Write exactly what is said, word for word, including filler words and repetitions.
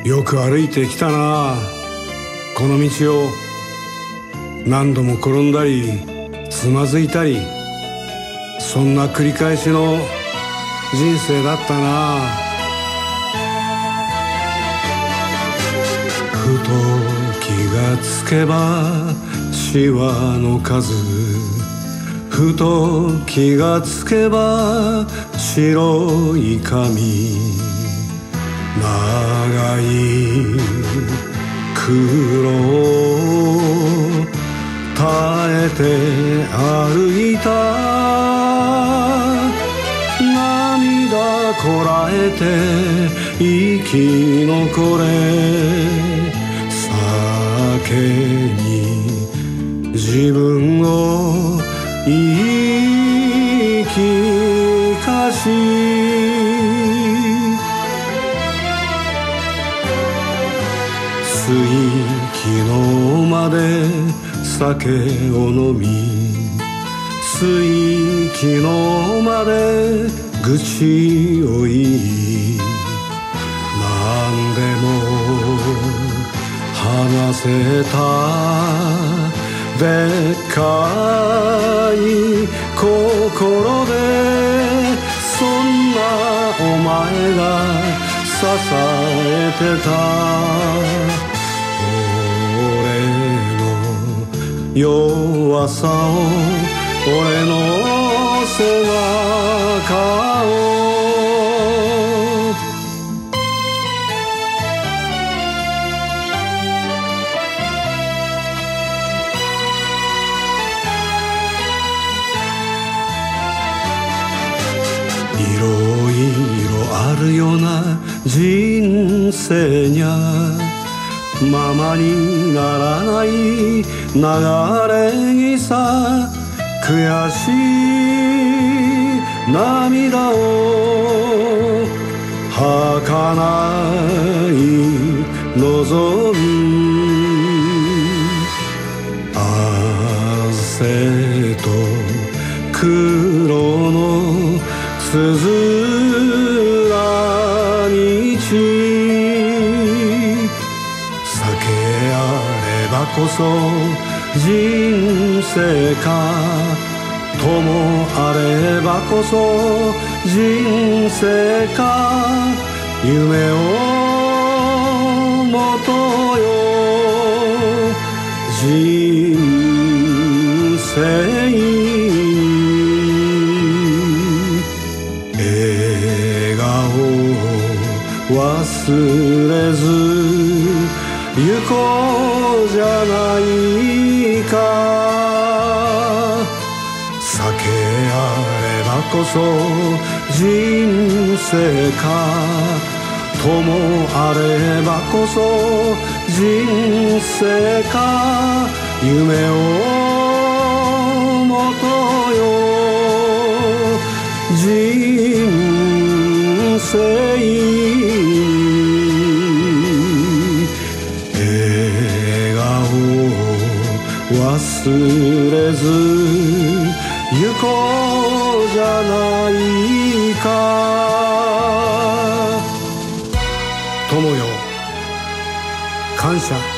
よく歩いてきたなこの道を。何度も転んだりつまずいたり、そんな繰り返しの人生だったな。ふと気がつけばシワの数、ふと気がつけば白い髪、長い苦労を耐えて歩いた。涙こらえて生き残れ。酒に自分を言い聞かし、つい昨日まで酒を飲み、つい昨日まで愚痴を言い、何でも話せたでっかい心で、そんなお前が支えてた弱さを、俺の背中を。いろいろあるような人生にゃ、ままにならない流れにさ、悔しい涙を儚い望み、汗と黒のつづら道、こそ人生か、友あればこそ人生か、夢をもとよ人生に、笑顔を忘れず行こうじゃないか。酒あればこそ人生か、友あればこそ人生か、夢をもとよ人生忘れず行こうじゃないか。友よ感謝。